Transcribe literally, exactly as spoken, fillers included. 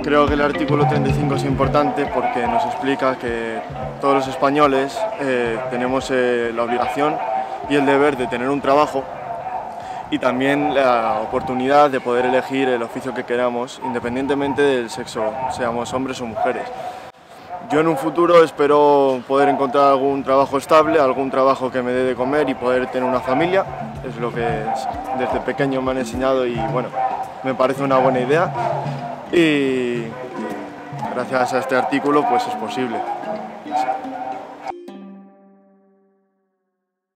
Creo que el artículo treinta y cinco es importante porque nos explica que todos los españoles eh, tenemos eh, la obligación y el deber de tener un trabajo y también la oportunidad de poder elegir el oficio que queramos, independientemente del sexo, seamos hombres o mujeres. Yo en un futuro espero poder encontrar algún trabajo estable, algún trabajo que me dé de comer y poder tener una familia. Es lo que desde pequeño me han enseñado y bueno, me parece una buena idea. Y gracias a este artículo pues es posible.